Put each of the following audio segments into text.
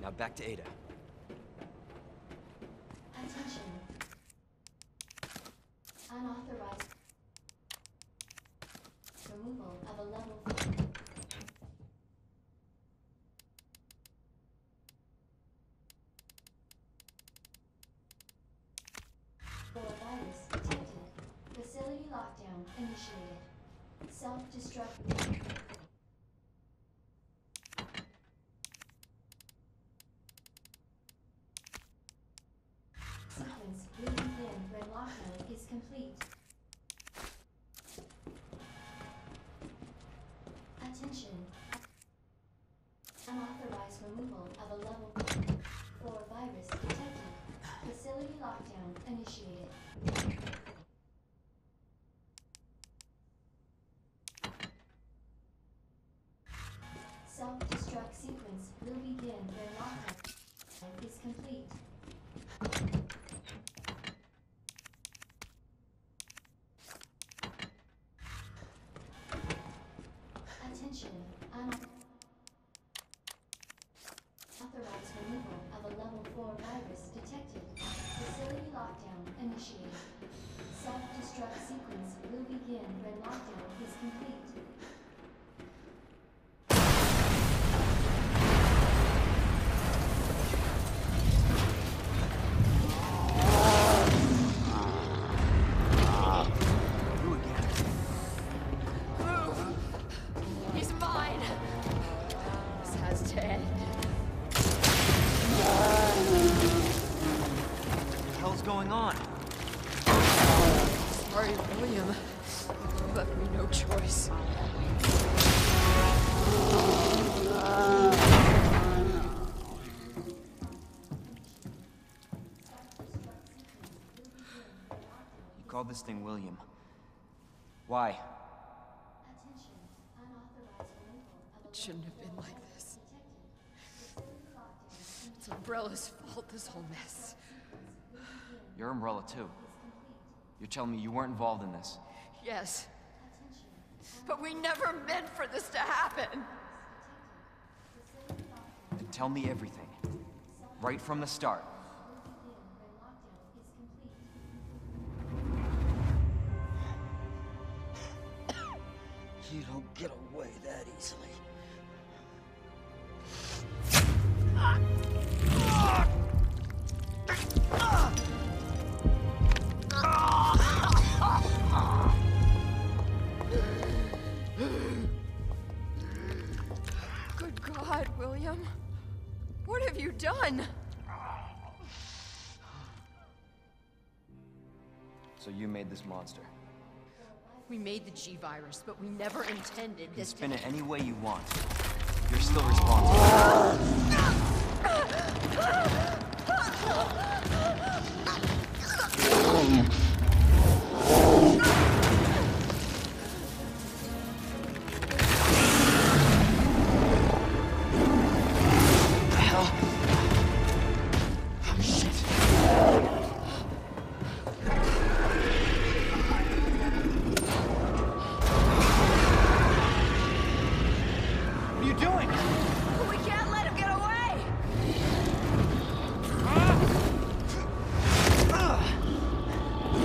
Now back to Ada. Attention. Unauthorized removal of a level 4. Virus detected. Facility lockdown initiated. Self-destruct. Sequence will begin when lockdown is complete. Attention. Unauthorized removal of a level 4 virus detected. Facility lockdown initiated. Self-destruct sequence will begin when lockdown is complete. Attention. Unauthorized removal of a level 4 virus detected. Facility lockdown initiated. Self-destruct sequence will begin when lockdown is complete. He's mine! This has to end. What the hell's going on? Sorry, William. You left me no choice. You called this thing William. Why? Attention. Unauthorized removal of a It shouldn't have been like this. detected. Facility lockdown It's Umbrella's fault, this whole mess. You're Umbrella too. You're telling me you weren't involved in this? Yes. But we never meant for this to happen! Then tell me everything. Right from the start. You don't get away that easily. Good God, William. What have you done? So you made this monster. We made the G-Virus, but we never intended You can this spin it any way you want. You're still responsible. What the hell? Oh, shit. What are you doing? We can't let him get away!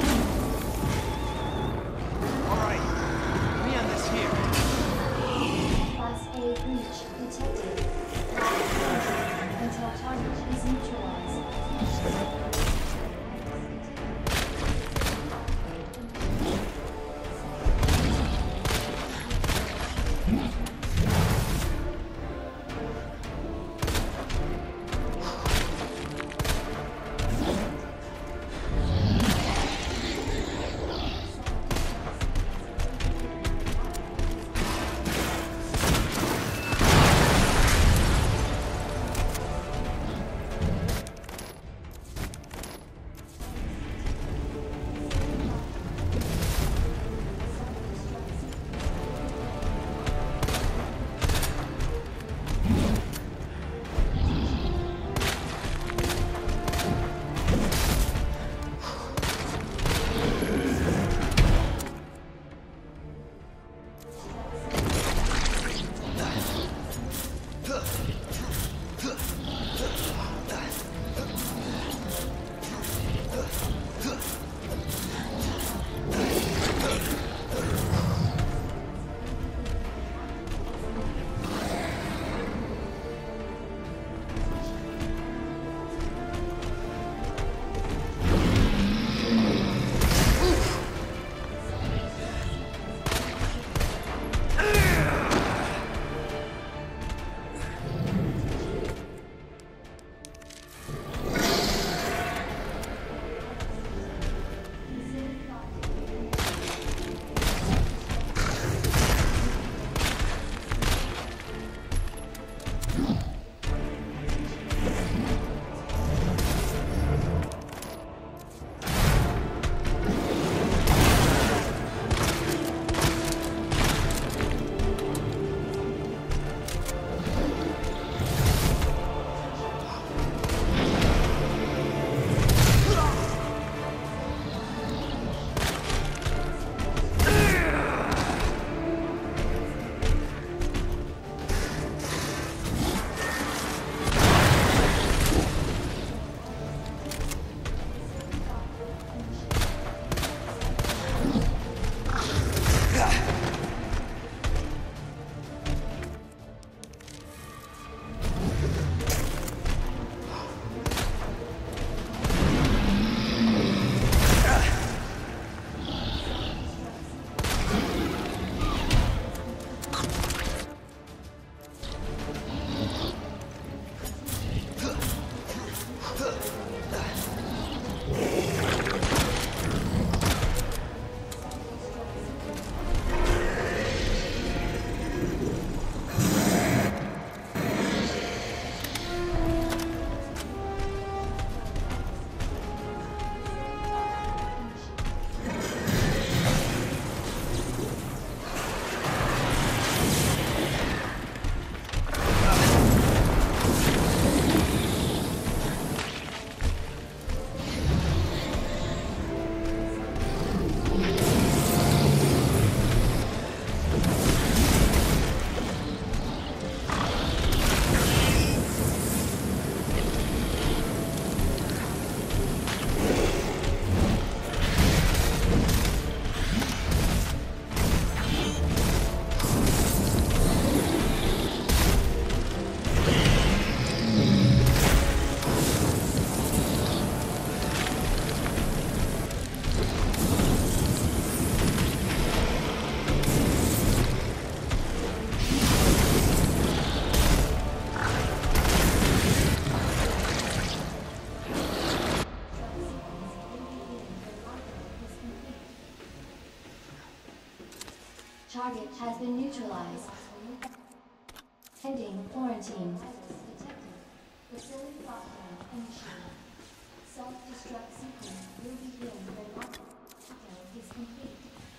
Target has been neutralized. Ending quarantine. Detected. Facility lockdown initiated. Self-destruct sequence will begin when lockdown is complete.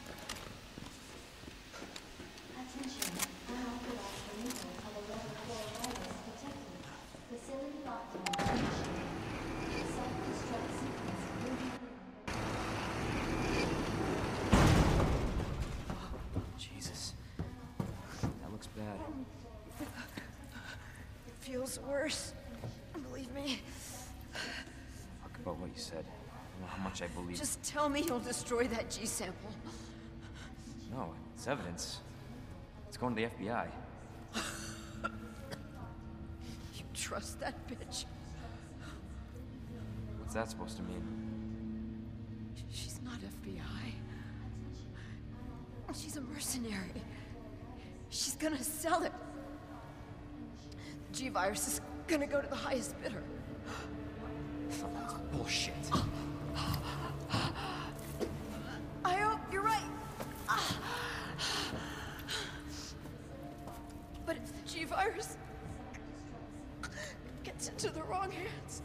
Attention. Unauthorized removal of a level 4 virus detected. Facility lockdown initiated. Self-destruct sequence will begin. Jesus. That looks bad. It feels worse. Believe me. Talk about what you said. I don't know how much I believe. Just tell me you'll destroy that G sample. No, it's evidence. It's going to the FBI. You trust that bitch? What's that supposed to mean? She's not FBI. She's a mercenary. She's gonna sell it. The G-Virus is gonna go to the highest bidder. That's bullshit. I hope you're right. But if the G-Virus gets into the wrong hands...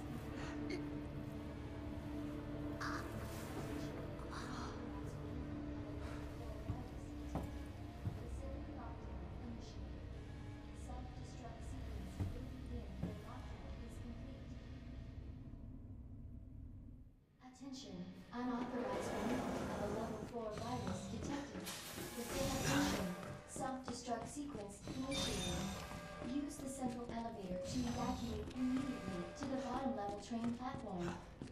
Attention, unauthorized removal of a level 4 virus detected. Facilitation, self-destruct sequence initiated. Use the central elevator to evacuate immediately to the bottom level train platform.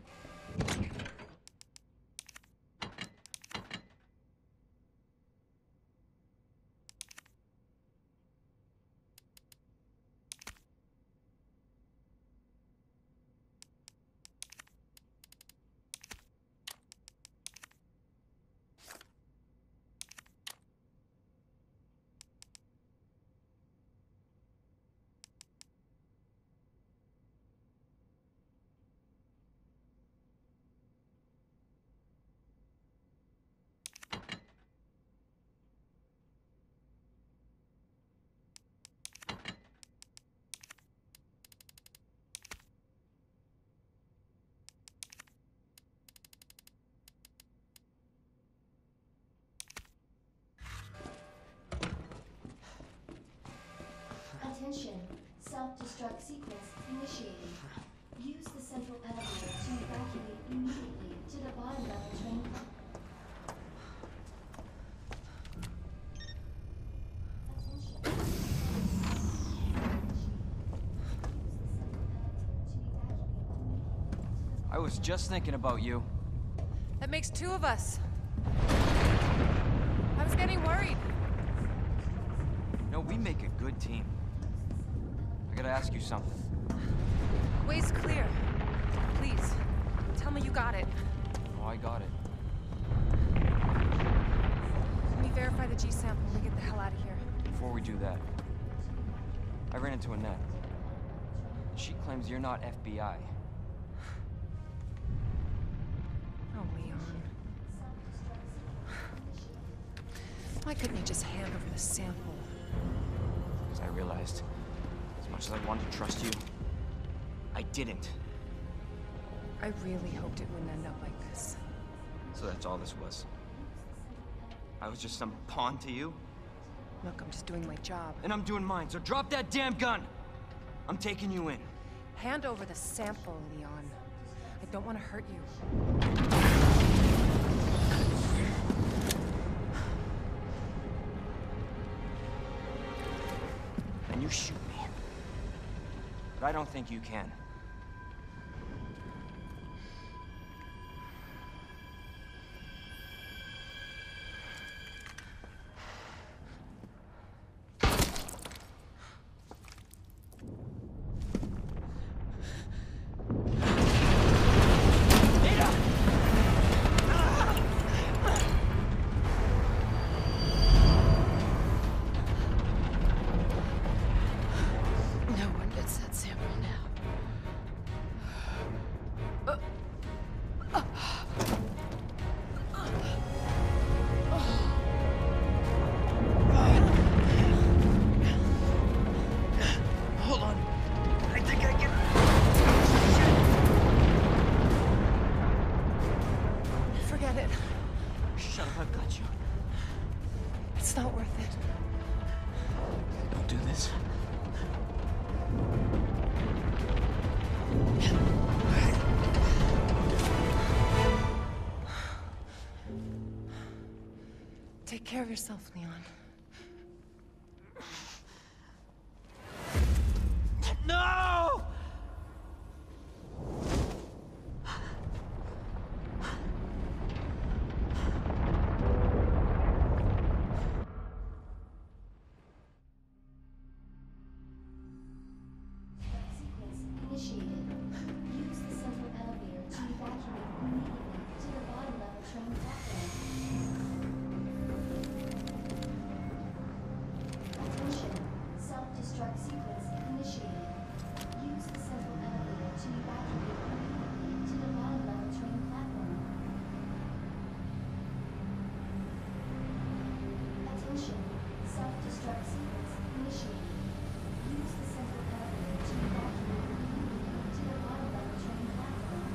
Attention, self-destruct sequence initiated. Use the central elevator to evacuate immediately to the bottom level train platform. I was just thinking about you. That makes two of us. I was getting worried. No, we make a good team. I gotta ask you something. Way's clear. Please, tell me you got it. Oh, I got it. Let me verify the G sample and we get the hell out of here. Before we do that, I ran into Annette. She claims you're not FBI. Oh, Leon. Why couldn't you just hand over the sample? Because I realized, as much as I wanted to trust you, I didn't. I really hoped it wouldn't end up like this. So that's all this was. I was just some pawn to you, Look, I'm just doing my job. and I'm doing mine, so drop that damn gun! I'm taking you in. Hand over the sample, Leon. I don't want to hurt you. And you shoot me. But I don't think you can. No one gets that sample now. Shut up, I've got you. It's not worth it. Don't do this. Take care of yourself, Leon. No! Sequence initiated. Use the central elevator to evacuate immediately to the bottom level train platform. Attention. Self-destruct sequence initiated. Use the central elevator to evacuate immediately to the bottom level train platform. Attention. Self-destruct sequence initiated. Use the central elevator to evacuate immediately to the bottom level train platform.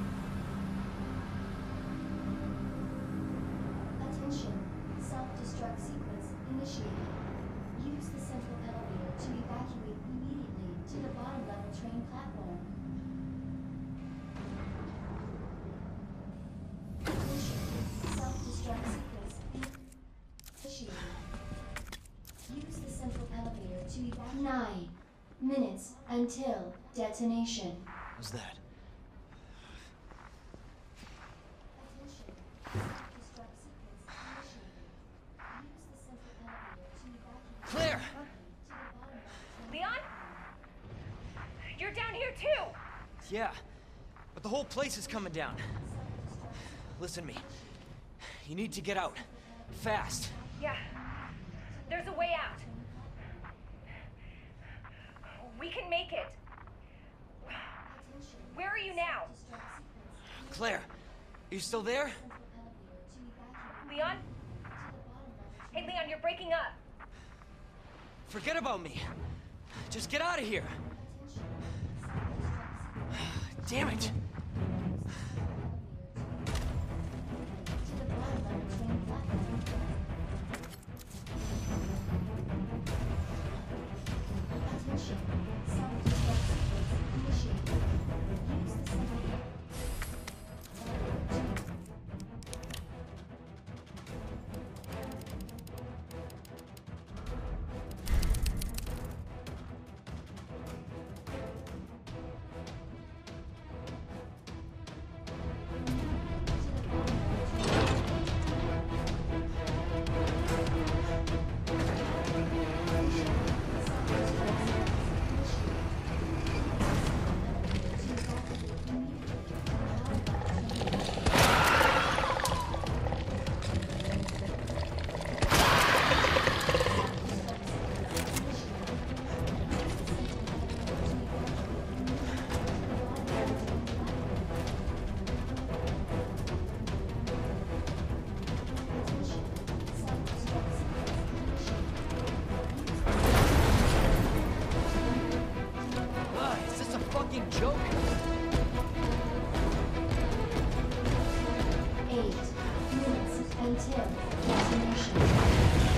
Attention. Self-destruct sequence initiated. Use the central elevator to evacuate immediately to the bottom level train platform. Attention. Self-destruct sequence initiated. Use the central elevator to evacuate. 9 minutes until detonation. How's that? Attention. Self-destruct sequence initiated. Use the central elevator to evacuate Claire! to the bottom level train. Leon? You're down here too! Yeah, but the whole place is coming down. Listen to me. You need to get out. Fast. Yeah. There's a way out. We can make it. Where are you now? Claire, are you still there? Leon? Hey, Leon, you're breaking up. Forget about me. Just get out of here. Damn it. To the bottom level train platform. Attention. Self-destruct sequence initiated. Use the central elevator to Is this a fucking joke? 8 minutes until detonation.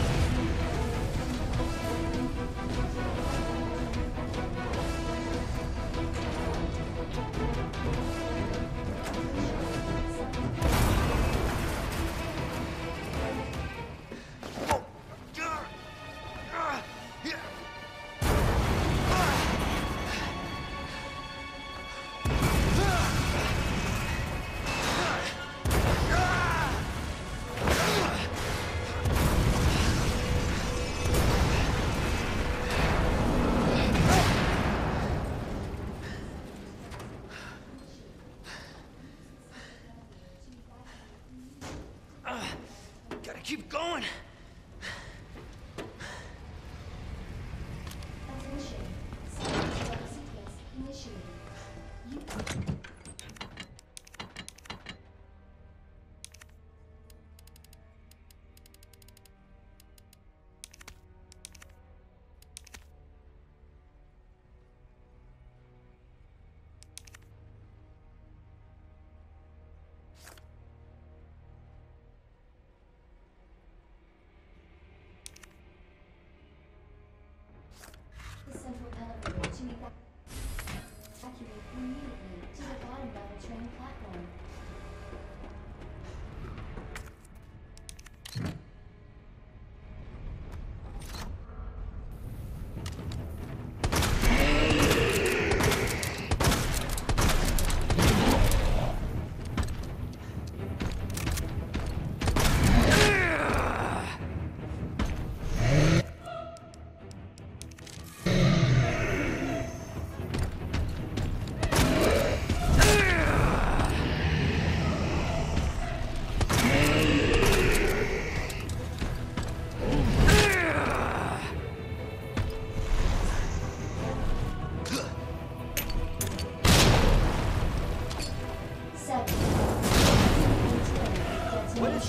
Gotta keep going. Attention. Self-destruct sequence initiated. You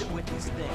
shit with this thing.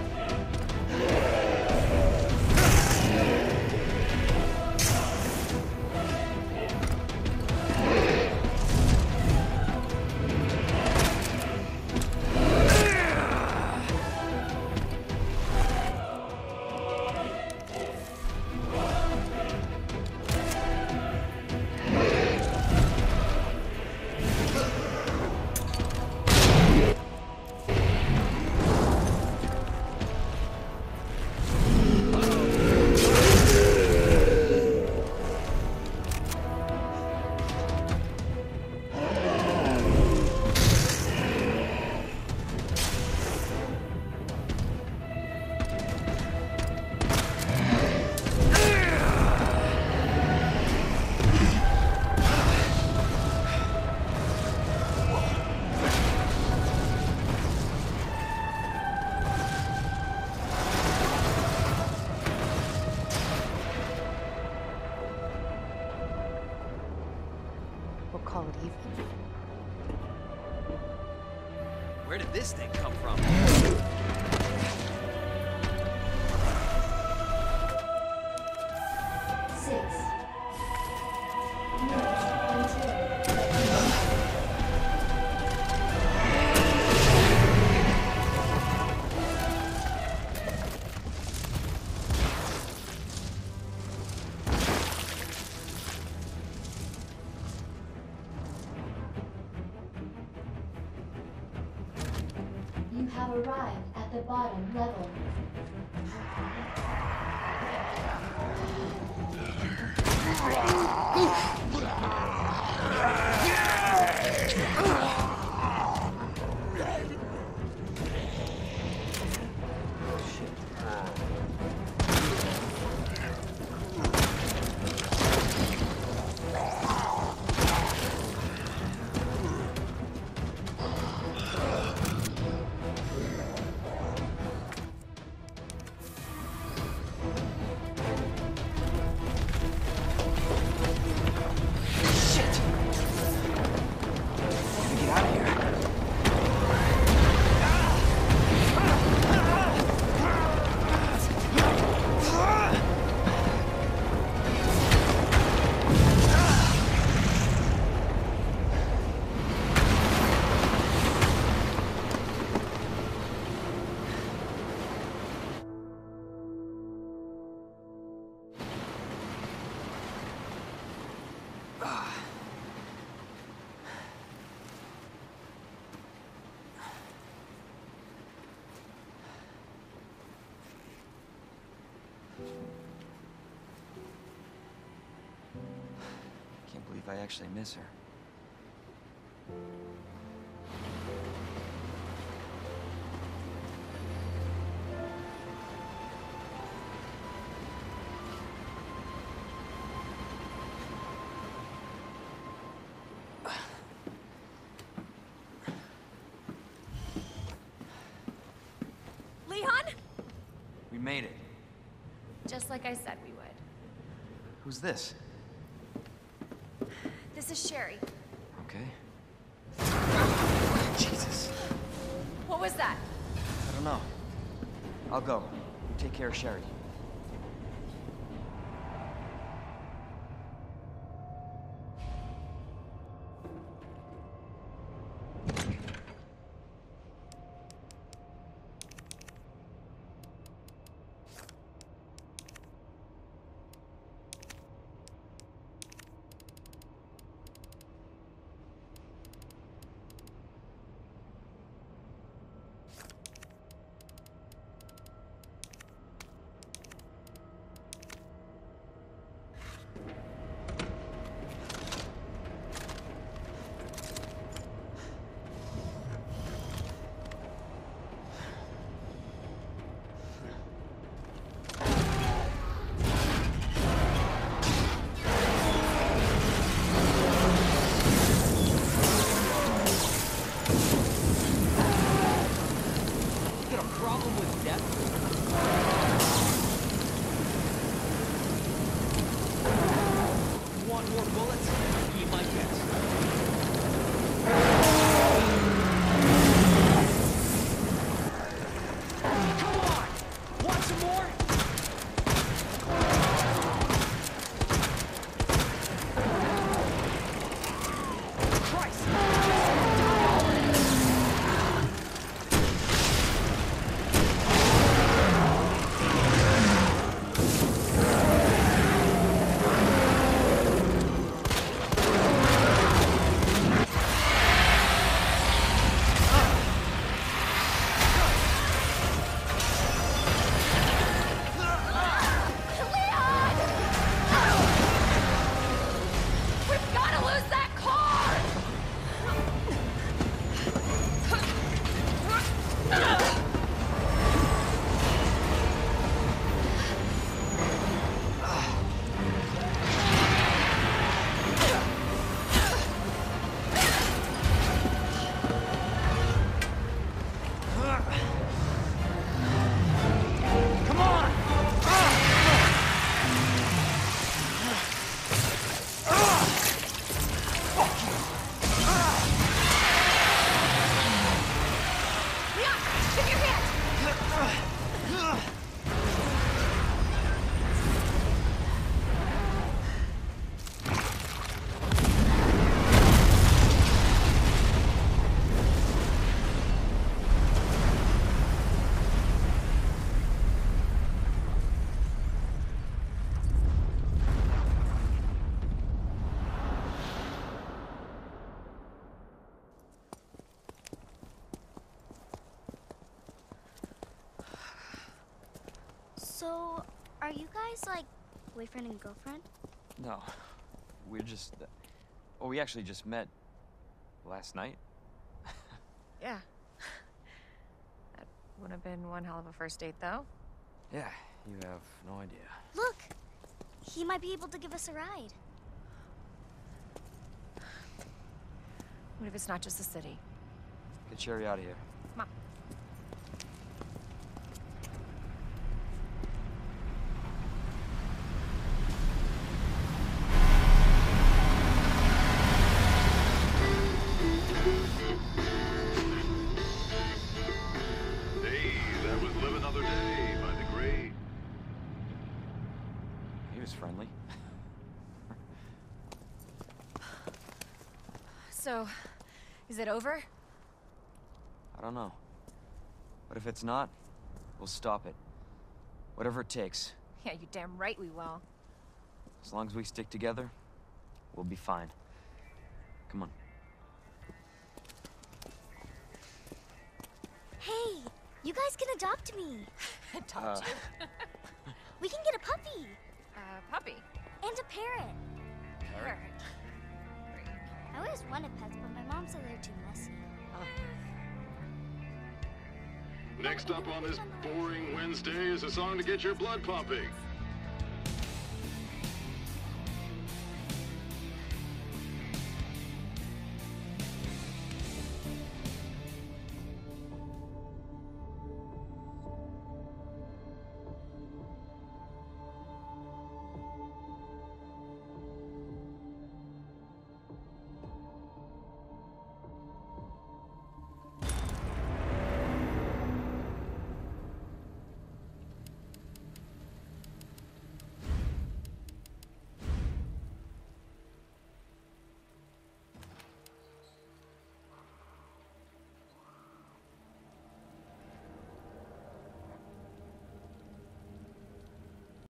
We'll call it even. Where did this thing come from? You have arrived at the bottom level. Can't believe I actually miss her. Leon? We made it. Just like I said we would. Who's this? This is Sherry. Okay. Jesus. What was that? I don't know. I'll go. Take care of Sherry. So, are you guys like boyfriend and girlfriend? No, we're just... Oh, we actually just met last night. Yeah. That would have been one hell of a first date, though. Yeah, you have no idea. Look! He might be able to give us a ride. What if it's not just the city? Get Sherry out of here. Come on. Hey, that was Live Another Day by the great. He was friendly. So, is it over? I don't know. But if it's not, we'll stop it. Whatever it takes. Yeah, you damn right we will. As long as we stick together, we'll be fine. Come on. Hey, you guys can adopt me. Adopt you. We can get a puppy Puppy. and a parrot. Parrot. I always wanted pets, but my mom said they're too messy. Next up on this boring Wednesday is a song to get your blood pumping.